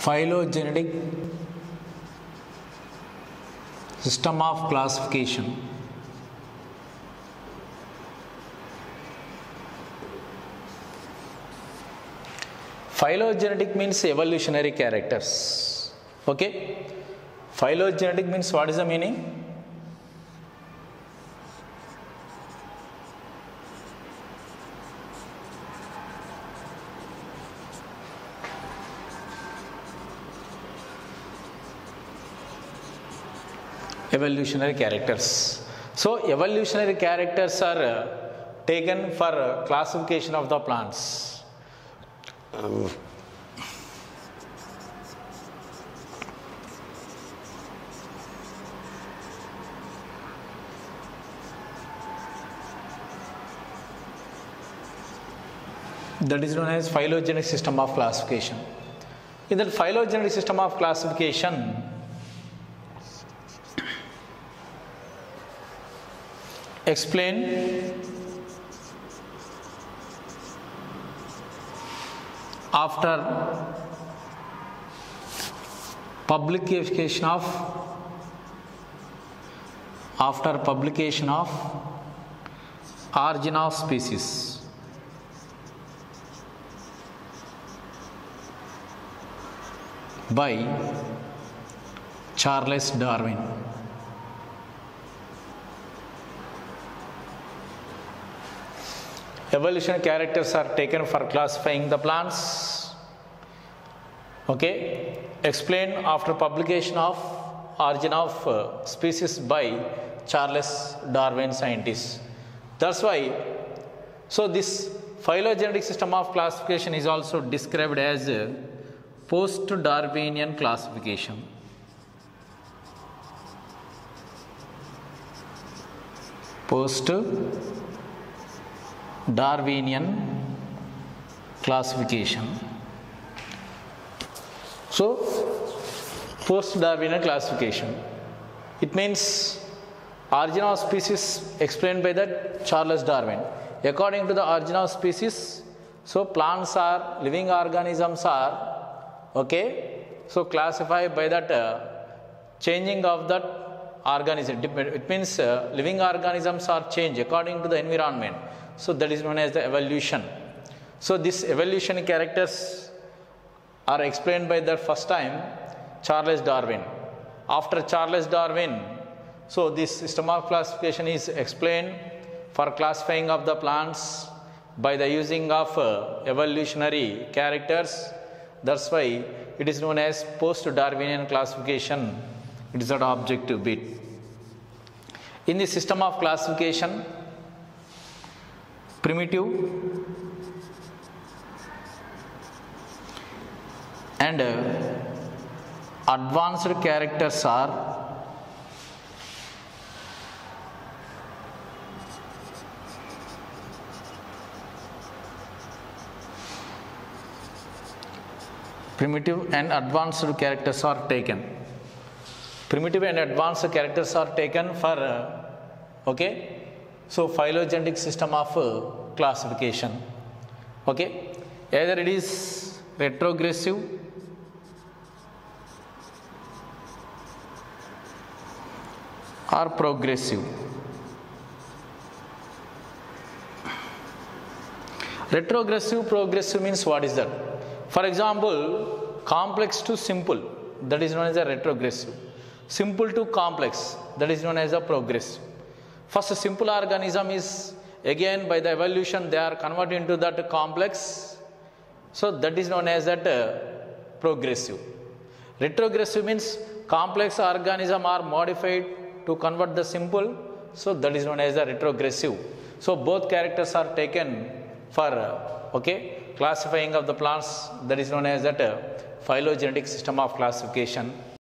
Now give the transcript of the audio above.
Phylogenetic system of classification. Phylogenetic means evolutionary characters. Okay? Phylogenetic means what is the meaning? Evolutionary characters. So, evolutionary characters are taken for classification of the plants. That is known as phylogenetic system of classification. In that phylogenetic system of classification, explain after publication of origin of species by Charles Darwin. Evolution characters are taken for classifying the plants. Okay, explained after publication of origin of species by Charles Darwin scientist. That's why, so this phylogenetic system of classification is also described as post-Darwinian classification. Post-Darwinian classification. So, post-Darwinian classification. It means origin of species explained by that Charles Darwin. According to the origin of species, so plants are, living organisms are, okay, so classified by that changing of that organism. It means living organisms are changed according to the environment. So that is known as the evolution. So this evolution characters are explained by the first time Charles Darwin. After Charles Darwin, so this system of classification is explained for classifying of the plants by the using of evolutionary characters. That's why it is known as post-Darwinian classification. It is an objective bit. In the system of classification, primitive and advanced characters are primitive and advanced characters are taken. Primitive and advanced characters are taken for okay, so phylogenetic system of classification. Okay, either it is retrogressive or progressive. Retrogressive, progressive means what is that? For example, complex to simple, that is known as a retrogressive. Simple to complex, that is known as a progressive. First, a simple organism is, again by the evolution they are converted into that complex, so that is known as that progressive. Retrogressive means complex organism are modified to convert the simple, so that is known as the retrogressive. So both characters are taken for okay, classifying of the plants, that is known as that phylogenetic system of classification.